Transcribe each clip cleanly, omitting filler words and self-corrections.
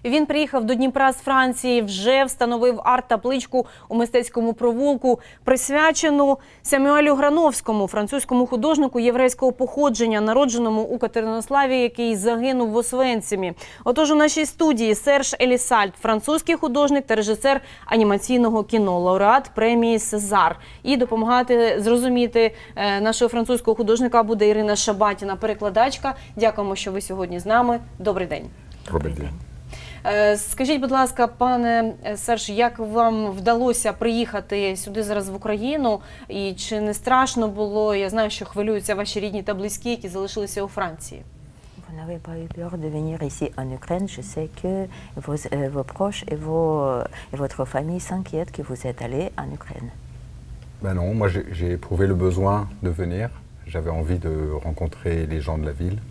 Він приїхав до Дніпра з Франції, вже встановив арт-табличку у мистецькому провулку, присвячену Сямюелю Грановському, французькому художнику єврейського походження, народженому у Катеринославі, який загинув в Освенцимі. Отож, у нашій студії Серж Елісальд, французький художник та режисер анімаційного кіно, лауреат премії «Сезар». І допомагати зрозуміти нашого французького художника буде Ірина Шабатіна, перекладачка. Дякуємо, що ви сьогодні з нами. Добрий день. Добрий день. Скажіть, будь ласка, пане Серж, як вам вдалося приїхати сюди зараз в Україну? І чи не страшно було? Я знаю, що хвилюються ваші рідні та близькі, які залишилися у Франції. Vous n'avez pas eu peur de venir ici en Ukraine. Je sais que vos proches et votre famille s'inquiètent que vous êtes allé en Ukraine. Ben non, moi j'ai éprouvé le besoin de venir. J'avais envie de rencontrer les gens de la ville.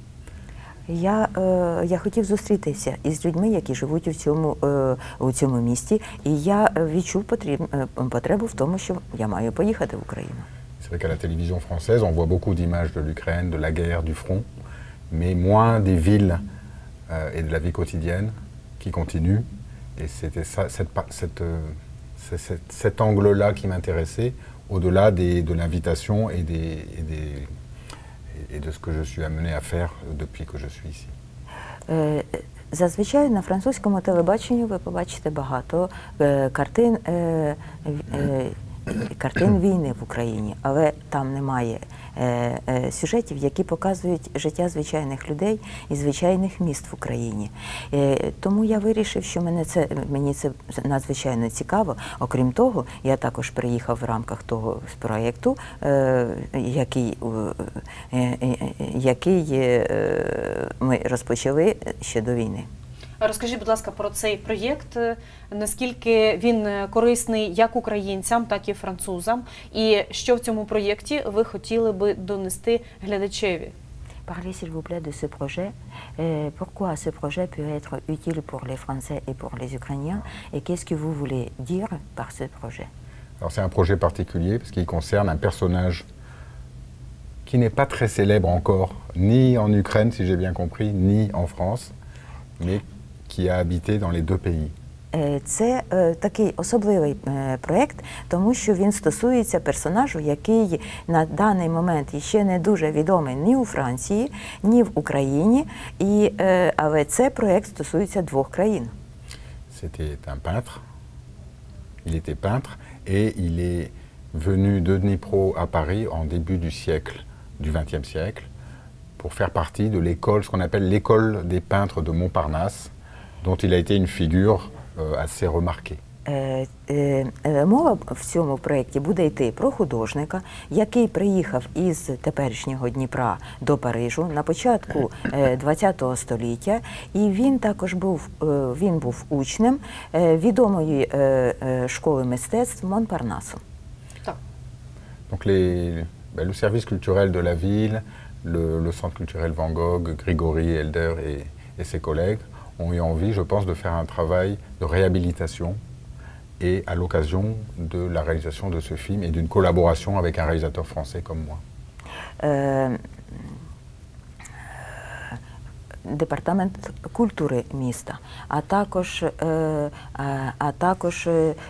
Я хотів зустрітися із людьми, які живуть у цьому місті, і я відчув потребу в тому, що я маю поїхати в Україну. C'est vrai qu'à la télévision française, on voit beaucoup d'images de l'Ukraine, de la guerre, du front, mais moins des villes et de la vie quotidienne qui continue. Et c'était ça, cet angle-là qui m'intéressait, au-delà de l'invitation et de ce que je suis amené à faire depuis que je suis ici. Зазвичай на французькому телебаченні ви побачите багато картин війни в Україні, але там немає сюжетів, які показують життя звичайних людей і звичайних міст в Україні. Тому я вирішив, що мені це надзвичайно цікаво. Окрім того, я також приїхав в рамках того проєкту, який ми розпочали ще до війни. Розкажіть, будь ласка, про цей проєкт, наскільки він корисний як українцям, так і французам, і що в цьому проєкті ви хотіли би донести глядачеві? Parlez s'il vous plaît de ce projet. Pourquoi ce projet peut être utile pour les Français et pour les Ukrainiens, et qu'est-ce que vous voulez dire par ce projet? Alors c'est un projet particulier parce qu'il concerne un personnage qui n'est pas très célèbre encore, ni en Ukraine si j'ai bien compris, ni en France, mais qui a habité dans les deux pays. Це такий особливий проєкт, тому що він стосується персонажу, який на даний момент ще не дуже відомий ні у Франції, ні в Україні, але це проєкт стосується двох країн. C'était un peintre, il était peintre et il est venu de Dnipro à Paris en début du siècle, du XXe siècle, pour faire partie de l'école, ce qu'on appelle l'école des peintres de Montparnasse, dont il a été une figure assez remarquée. Мова в цьому проєкті буде йти про художника, який приїхав із теперішнього Дніпра до Парижу на початку ХХ століття, і він також був учнем відомої школи мистецтв Монпарнасу. Donc le service culturel de la ville, le centre culturel Van Gogh, Grigori Elder et ses collègues ont eu envie, je pense, de faire un travail de réhabilitation et à l'occasion de la réalisation de ce film et d'une collaboration avec un réalisateur français comme moi. Департамент культури міста, а також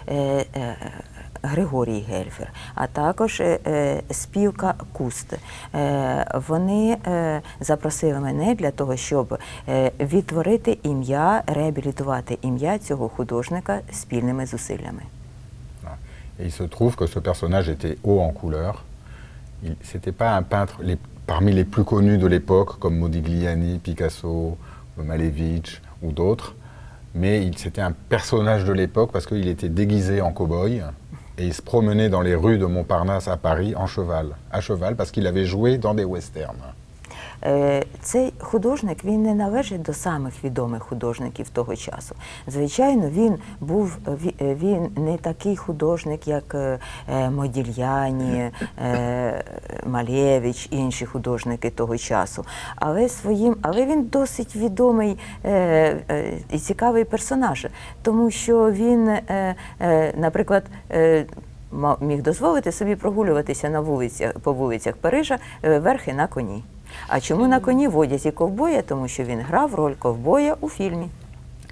Григорій Гельфер, а також спілка Куст. Вони запросили мене для того, щоб відтворити ім'я, реабілітувати ім'я цього художника спільними зусиллями. Et il se trouve que ce personnage était haut en couleur. C'était pas un peintre parmi les plus connus de l'époque, comme Modigliani, Picasso, Malevich ou d'autres, mais c'était un personnage de l'époque parce qu'il était déguisé en cow-boy. Et il se promenait dans les rues de Montparnasse à Paris à cheval parce qu'il avait joué dans des westerns. Цей художник, він не належить до самих відомих художників того часу. Звичайно, він не такий художник, як Модільяні, Малевич, інші художники того часу. Але він досить відомий і цікавий персонаж, тому що він, наприклад, міг дозволити собі прогулюватися по вулицях Парижа верхи на коні. А чому на коні в одязі ковбоя? Тому що він грав роль ковбоя у фільмі.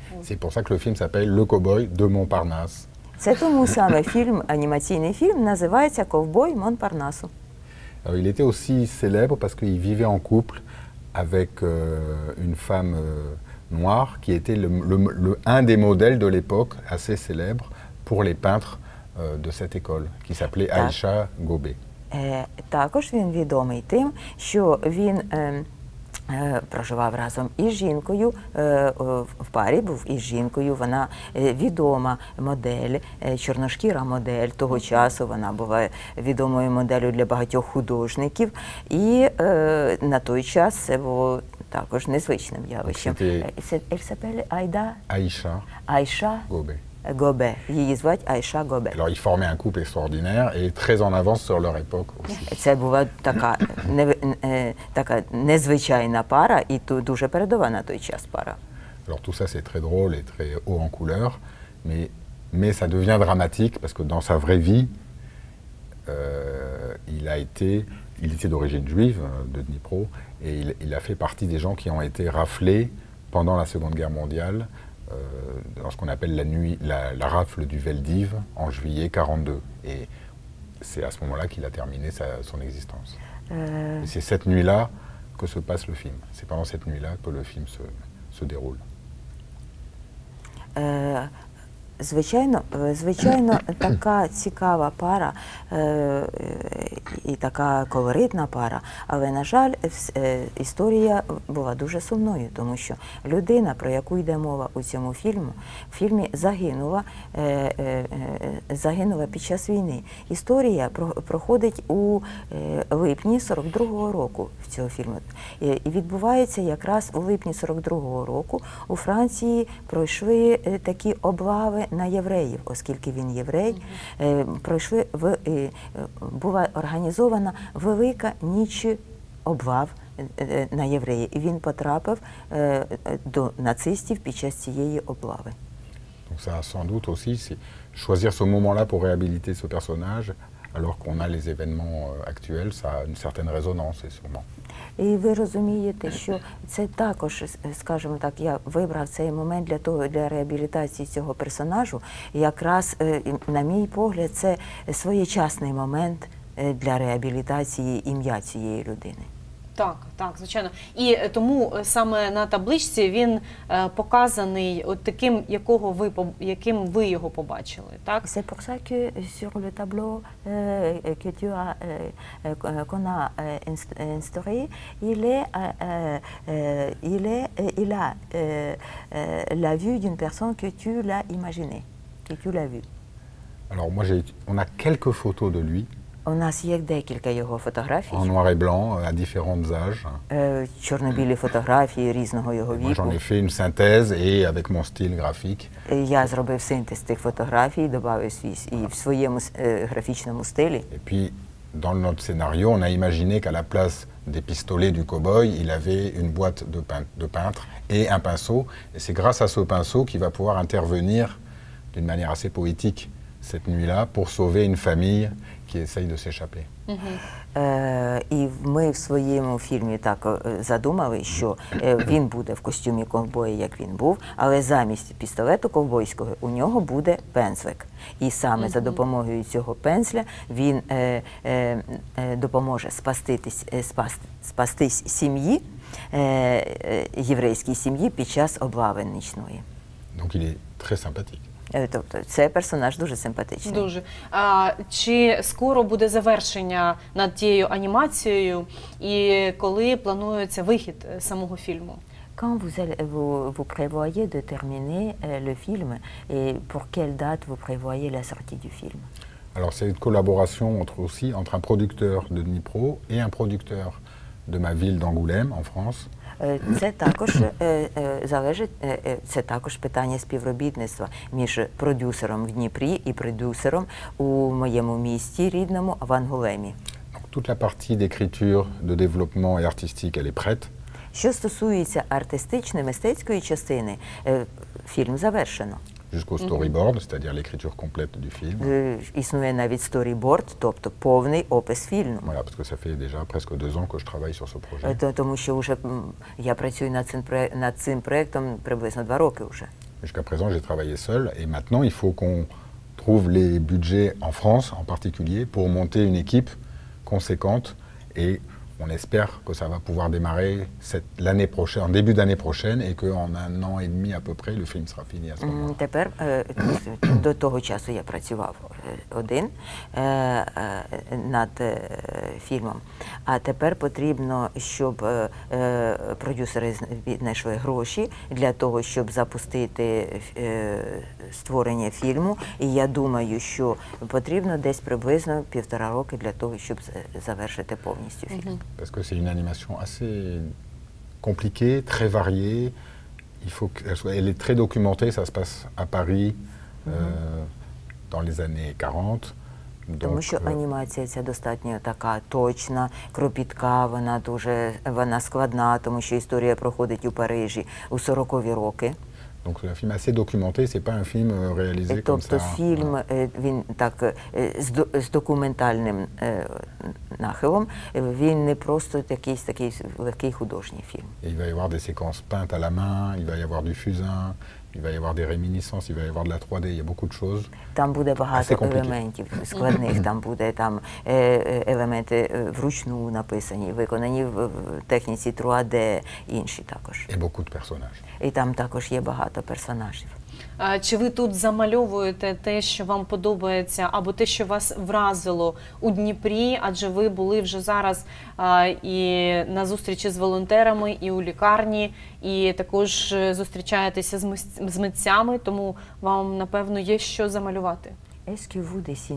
C'est pour ça que le film s'appelle Le Cowboy de Montparnasse. Це тому саме фільм, анімаційний фільм, називається «Ковбой Монпарнасу». Alors, il était aussi célèbre parce qu'il vivait en couple avec une femme noire qui était un des modèles de l'époque assez célèbre pour les peintres de cette école, qui s'appelait Aïcha Gobet. Також він відомий тим, що він проживав разом із жінкою, в парі був із жінкою, вона відома модель, чорношкіра модель того часу, вона була відомою моделлю для багатьох художників, і на той час це було також незвичним явищем. Elle s'appelle Aïcha Gobet. Гобе. Її звати Аїша Гобе. Alors, ils formaient un couple extraordinaire et très en avance sur leur époque aussi. Це була така незвичайна пара і дуже передова на той час пара. Alors tout ça c'est très drôle et très haut en couleur, mais ça devient dramatique parce que dans sa vraie vie, il était d'origine juive de Dnipro et il a fait partie des gens qui ont été raflés pendant la Seconde Guerre mondiale dans ce qu'on appelle la rafle du Veldiv en juillet 1942. Et c'est à ce moment-là qu'il a terminé son existence. Et c'est cette nuit-là que se passe le film. C'est pendant cette nuit-là que le film se déroule. Звичайно, така цікава пара і така колоритна пара, але, на жаль, історія була дуже сумною, тому що людина, про яку йде мова у цьому фільмі загинула під час війни. Історія проходить у липні 42-го року в цього фільму. І відбувається якраз у липні 42-го року у Франції пройшли такі облави на євреїв, оскільки він єврей, була організована велика ніч облав на євреїв, і він потрапив до нацистів під час цієї облави. Donc ça, sans doute aussi, choisir ce moment-là pour réhabiliter ce personnage, alors qu'on a les événements actuels, ça a une certaine résonance, et sûrement. І ви розумієте, що це також, скажімо так, я вибрав цей момент для реабілітації цього персонажу. Якраз, на мій погляд, це своєчасний момент для реабілітації ім'я цієї людини. Так, звичайно. І тому саме на табличці він показаний от таким, яким ви його побачили, так? C'est pour ça que sur le tableau qu'on a instauré, il a la vue d'une personne que tu l'as imaginé, que tu l'as vu. Alors moi, on a quelques photos de lui. У нас є декілька його фотографій. En noir et blanc, à différents âges. Чорно-білі фотографії різного його віку. Moi, j'en ai fait une synthèse et avec mon style graphique. Я зробив синтез цих фотографій, додав і в своєму графічному стилі. Et puis, dans notre scénario, on a imaginé qu'à la place des pistolets du cow-boy, il avait une boîte de peintre et un pinceau. Et c'est grâce à ce pinceau qu'il va pouvoir intervenir d'une manière assez poétique cette nuit-là pour sauver une famille qui essaye de s'échapper. І ми в своєму фільмі так задумали, що він буде в костюмі ковбоя, як він був, але замість пістолету ковбойського у нього буде пензлик. І саме за допомогою цього пензля він допоможе спастись сім'ї, єврейській сім'ї під час облави нічної. Donc il est très sympathique. Тобто це персонаж дуже симпатичний. Дуже. Чи скоро буде завершення над тією анімацією і коли планується вихід самого фільму? Quand vous prévoyez de terminer le film et pour quelle date vous prévoyez la sortie du film? Alors c'est une collaboration entre un producteur de Dnipro et un producteur de ma ville d'Angoulême en France. Це також питання співробітництва між продюсером в Дніпрі і продюсером у моєму місті рідному в Ангулемі. Toute la partie d'écriture, de développement et artistique, elle est prête. Що стосується артистичної, мистецької частини, фільм завершено. Jusqu'au storyboard, c'est-à-dire l'écriture complète du film. Існує навіть сторіборд, тобто повний опис фільму. Voilà, parce que ça fait déjà presque 2 ans que je travaille sur ce projet. Тому що вже я працюю над цим проєктом приблизно 2 роки вже. Jusqu'à présent, j'ai travaillé seul. Et maintenant, il faut qu'on trouve les budgets en France, en particulier, pour monter une équipe conséquente. Et on espère que ça va pouvoir démarrer l'année prochaine, en début d'année prochaine, et qu'en 1 an et demi à peu près, le film sera fini à ce moment-là. Тепер до того часу я працював один над фільмом, а тепер потрібно, щоб продюсери знайшли гроші для того, щоб запустити створення фільму. І я думаю, що потрібно десь приблизно 1,5 роки для того, щоб завершити повністю фільм. Parce que c'est une animation assez compliquée, très variée. Elle est très documentée, ça se passe à Paris dans les années 40. Тому що анімація ця достатньо така точна, кропітка, вона складна, тому що історія проходить у Парижі у 40-ві роки. Donc c'est un film assez documenté, c'est pas un film réalisé comme ça. Тобто фільм, він так з документальним нахилом, він не просто якийсь такий легкий художній фільм. Et il va y avoir des séquences peintes à la main, il va y avoir du fusain, il va y avoir des réminiscences, il va y avoir de la 3D, il y a beaucoup de choses. Там буде багато елементів складних, там буде елементи вручну написані, виконані в техніці 3D, інші також. Et beaucoup de personnages. І там також є багато персонажів. Чи ви тут замальовуєте те, що вам подобається, або те, що вас вразило у Дніпрі, адже ви були вже зараз і на зустрічі з волонтерами, і у лікарні, і також зустрічаєтеся з митцями, тому вам, напевно, є що замалювати? Est-ce que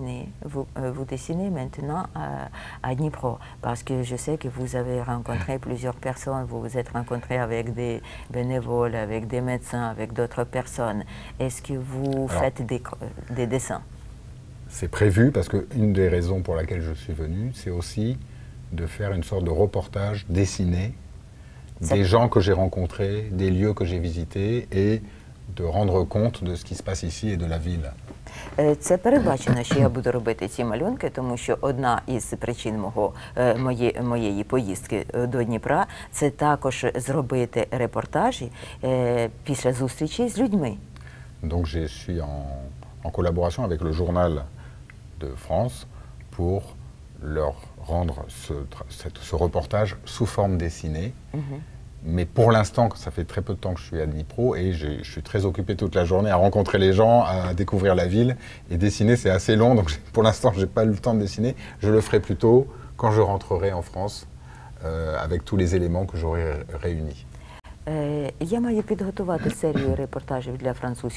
vous dessinez maintenant à Dnipro? Parce que je sais que vous avez rencontré plusieurs personnes, vous vous êtes rencontré avec des bénévoles, avec des médecins, avec d'autres personnes. Est-ce que vous faites des dessins? C'est prévu parce qu'une des raisons pour laquelle je suis venu, c'est aussi de faire une sorte de reportage dessiné des gens que j'ai rencontrés, des lieux que j'ai visités et de rendre compte de ce qui se passe ici et de la ville. Це передбачено, що я буду робити ці малюнки, тому що одна із причин моєї поїздки до Дніпра – це також зробити репортажі після зустрічі з людьми. Donc je suis en collaboration avec le journal de France pour leur rendre ce reportage sous forme dessinée. Mais pour l'instant, ça fait très peu de temps que je suis à Dnipro et je suis très occupé toute la journée à rencontrer les gens, à découvrir la ville. Et dessiner, c'est assez long, donc pour l'instant, je n'ai pas eu le temps de dessiner. Je le ferai plutôt quand je rentrerai en France avec tous les éléments que j'aurai réunis. Я маю підготувати серію репортажів для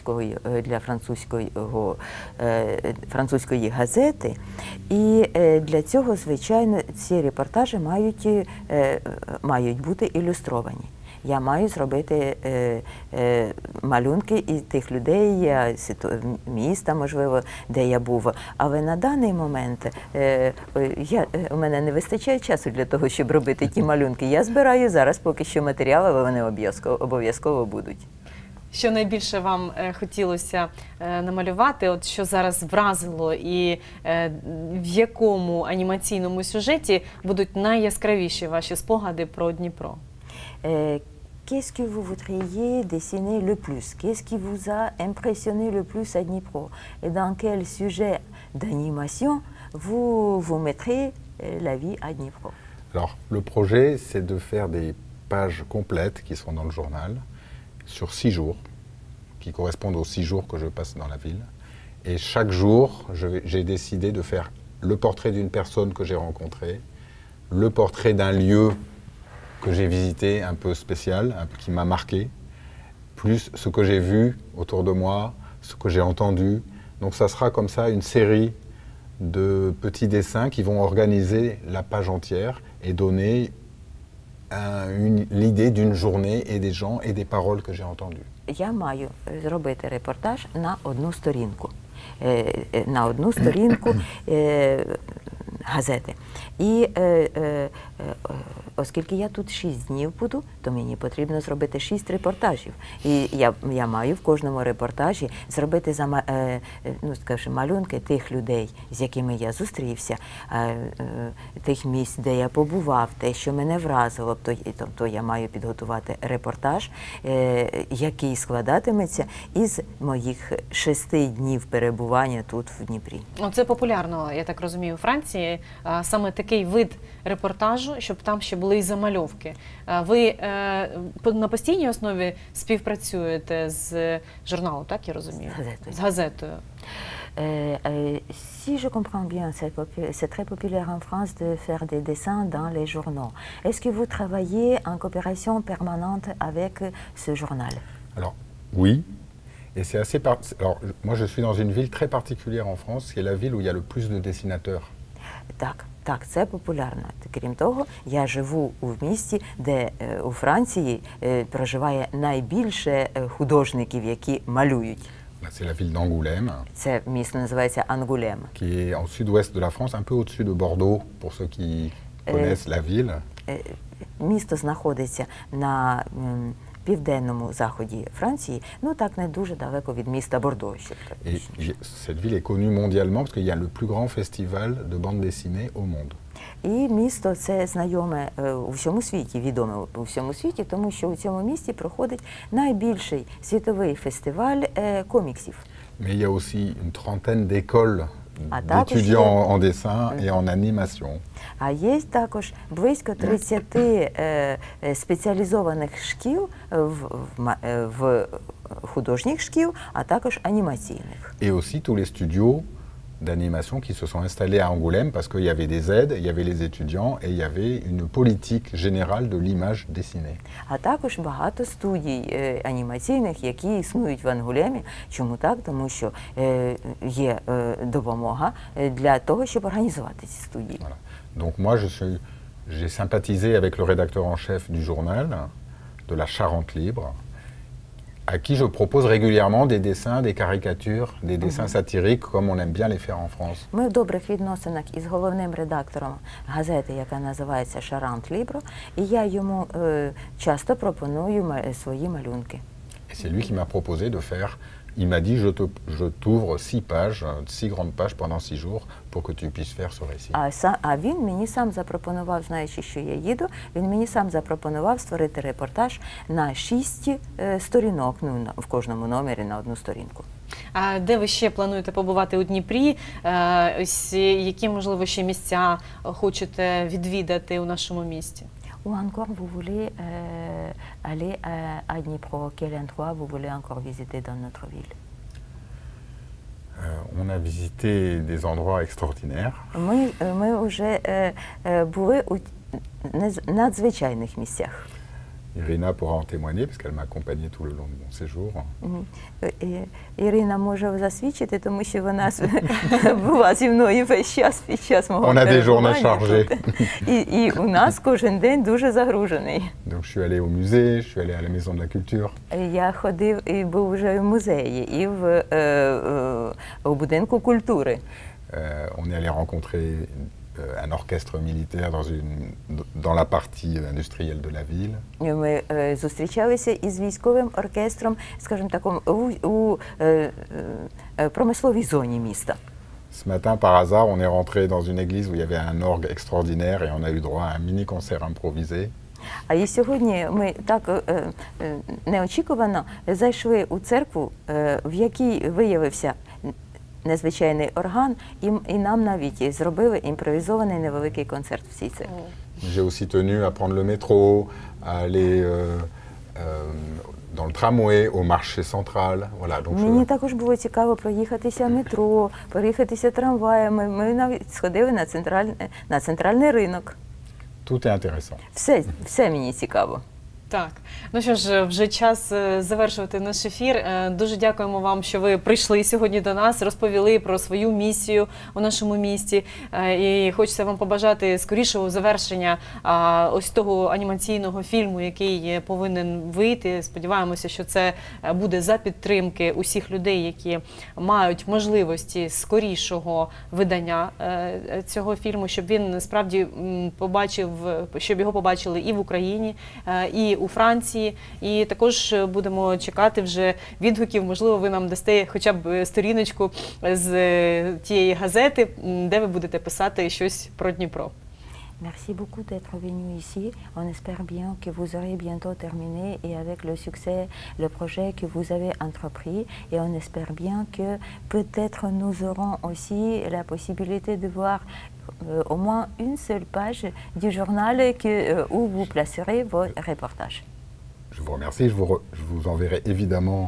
французької газети, і для цього, звичайно, ці репортажі мають бути ілюстровані. Я маю зробити малюнки і тих людей, міста, можливо, де я був. Але на даний момент у мене не вистачає часу для того, щоб робити ті малюнки. Я збираю зараз поки що матеріали, але вони обов'язково будуть. Що найбільше вам хотілося намалювати, от що зараз вразило, і в якому анімаційному сюжеті будуть найяскравіші ваші спогади про Дніпро? Qu'est-ce que vous voudriez dessiner le plus? Qu'est-ce qui vous a impressionné le plus à Dnipro? Et dans quel sujet d'animation vous mettrez la vie à Dnipro? Alors, le projet, c'est de faire des pages complètes qui seront dans le journal sur 6 jours, qui correspondent aux 6 jours que je passe dans la ville. Et chaque jour, j'ai décidé de faire le portrait d'une personne que j'ai rencontrée, le portrait d'un lieu que j'ai visité un peu spécial, qui m'a marqué, plus ce que j'ai vu autour de moi, ce que j'ai entendu. Donc ça sera comme ça une série de petits dessins qui vont organiser la page entière et donner l'idée d'une journée et des gens et des paroles que j'ai entendues. Я маю зробити репортаж на одну сторінку. На одну сторінку газети. І оскільки я тут 6 днів буду, то мені потрібно зробити 6 репортажів. І я маю в кожному репортажі зробити ну, скажімо, малюнки тих людей, з якими я зустрівся, тих місць, де я побував, те, що мене вразило. Тобто я маю підготувати репортаж, який складатиметься із моїх 6 днів перебування тут, в Дніпрі. Це популярно, я так розумію, у Франції, саме такий вид репортажу, щоб там ще були і замальовки. Ви на постійній основі співпрацюєте з журналом, так я розумію? З газетою. Si je comprends bien, c'est très populaire en France de faire des dessins dans les journaux. Est-ce que vous travaillez en coopération permanente avec ce journal? Alors, oui. Et c'est assez... Alors, moi, je suis dans une ville très particulière en France, qui est la ville où il y a le plus de dessinateurs. Так, це популярно. Крім того, я живу у місті, де у Франції проживає найбільше художників, які малюють. C'est la ville d'Angoulême. Це місто називається Ангулем. Qui est en sud-ouest de la France, un peu au-dessus de Bordeaux, pour ceux qui connaissent la ville. Місто знаходиться на південному заході Франції, ну так не дуже далеко від міста Бордо. Et cette ville est connue mondialement parce qu'il y a le plus grand festival de bande dessinée au monde. І місто це знайоме у всьому світі, відоме у всьому світі, тому що у цьому місті проходить найбільший світовий фестиваль коміксів. Mais il y a aussi une trentaine d'écoles d'étudiants en dessin et en animation. А є також близько 30 спеціалізованих шкіл, в художніх шкіл, а також анімаційних. Et aussi tous les studios d'animation qui se sont installés à Angoulême parce qu'il y avait des aides, il y avait les étudiants et il y avait une politique générale de l'image dessinée. А також багато студій анімаційних, які існують в Ангулемі. Чому так? Тому що є допомога для того, щоб організувати ці студії. Voilà. Donc moi j'ai sympathisé avec le rédacteur en chef du journal, de la Charente Libre, à qui je propose régulièrement des dessins, des caricatures, des dessins satiriques, comme on aime bien les faire en France. Ми в добрих відносинах із головним редактором газети, яка називається Charente Libre, і я йому часто пропоную свої малюнки. Et c'est lui qui m'a proposé de faire. Il m'a dit, je t'ouvre 6 pages, 6 grandes pages pendant 6 jours pour que tu puisses faire ce récit. А він мені сам запропонував, знаючи, що я їду, він мені сам запропонував створити репортаж на 6 сторінок, ну, в кожному номері на одну сторінку. А де ви ще плануєте побувати у Дніпрі? Ось які, можливо, ще місця хочете відвідати у нашому місті? Ou encore vous voulez aller à Dnipro? Quel endroit vous voulez encore visiter dans notre ville? On a visité des endroits extraordinaires. Ми вже були у надзвичайних місцях. Irina pourra en témoigner parce qu'elle m'a accompagné tout le long de mon séjour. Ірина може засвідчити, тому що вона була зі мною весь час під час мого перебування тут. І у нас кожен день дуже загружений. Donc je suis allé au musée, je suis allé à la Maison de la Culture. Я ходив і був вже в музеї, і у будинку культури. On est allé rencontrer un orchestre militaire dans la partie industrielle de la ville. Ми зустрічалися із військовим оркестром, скажімо так, у промисловій зоні міста. Ce matin, par hasard, on est rentré dans une église où il y avait un orgue extraordinaire et on a eu droit à un mini-concert improvisé. А і сьогодні ми так неочікувано зайшли у церкву, в якій виявився незвичайний орган, і нам навіть зробили імпровізований невеликий концерт в цій церкві. J'ai aussi tenu à prendre le métro, à aller dans le tramway, au marché central. Voilà, donc Мені також було цікаво проїхатися метро, проїхатися трамваями. Ми навіть сходили на центральний ринок. Tout est intéressant. Все мені цікаво. Так, ну що ж, вже час завершувати наш ефір. Дуже дякуємо вам, що ви прийшли сьогодні до нас, розповіли про свою місію у нашому місті. І хочеться вам побажати скорішого завершення ось того анімаційного фільму, який повинен вийти. Сподіваємося, що це буде за підтримки усіх людей, які мають можливості скорішого видання цього фільму, щоб він справді побачив, щоб його побачили і в Україні, і у Франції. І також будемо чекати вже відгуків. Можливо, ви нам дасте хоча б сторіночку з тієї газети, де ви будете писати щось про Дніпро. Merci beaucoup d'être venu ici. On espère bien que vous aurez bientôt terminé et avec le succès, le projet que vous avez entrepris. Et on espère bien que peut-être nous aurons aussi la possibilité de voir au moins une seule page du journal où vous placerez vos reportages. Je vous remercie. Je vous enverrai évidemment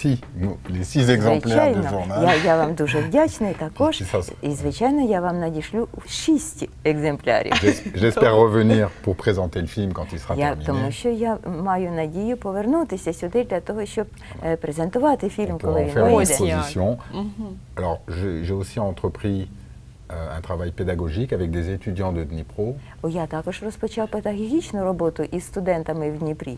les six exemplaires du journal. Я вам дуже вдячний також. І, звичайно, я вам надішлю 6 екземплярів. J'espère revenir pour présenter le film quand il sera terminé. Тому що я маю надію повернутися сюди для того, щоб презентувати фільм, коли він вийде. Alors, j'ai aussi entrepris un travail pédagogique avec des étudiants de Dnipro. Я також розпочав педагогічну роботу із студентами в Дніпрі.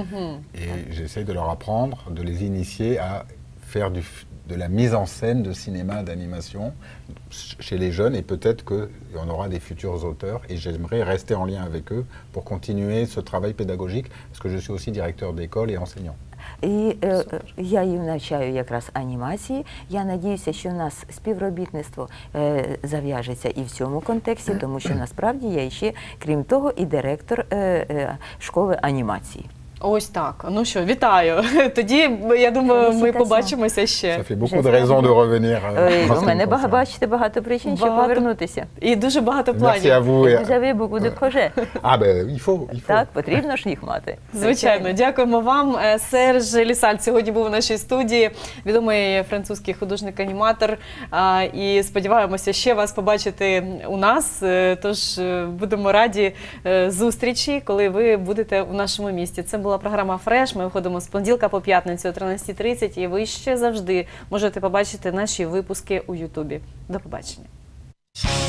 Et j'essaie de leur apprendre, de les initier à faire de la mise en scène de cinéma, d'animation chez les jeunes, et peut-être qu'on aura des futurs auteurs, et j'aimerais rester en lien avec eux pour continuer ce travail pédagogique, parce que je suis aussi directeur d'école et enseignant. І я їм навчаю якраз анімації. Я надіюся, що у нас співробітництво зав'яжеться і в цьому контексті, тому що насправді я ще, крім того, і директор школи анімації. Ось так. Ну що, вітаю. Тоді, я думаю, ми побачимося ще. Ça fait beaucoup de raisons de revenir. У мене, бачите, багато причин, щоб повернутися. І дуже багато планів. Merci à vous. Vous avez beaucoup de projets. Ah ben, il faut. Так, потрібно ж їх мати. Звичайно. Дякуємо вам. Серж Лісаль сьогодні був у нашій студії, відомий французький художник-аніматор. І сподіваємося ще вас побачити у нас. Тож будемо раді зустрічі, коли ви будете у нашому місті. Це була програма «Фреш». Ми виходимо з понеділка по п'ятницю о 13:30. І ви ще завжди можете побачити наші випуски у Ютубі. До побачення.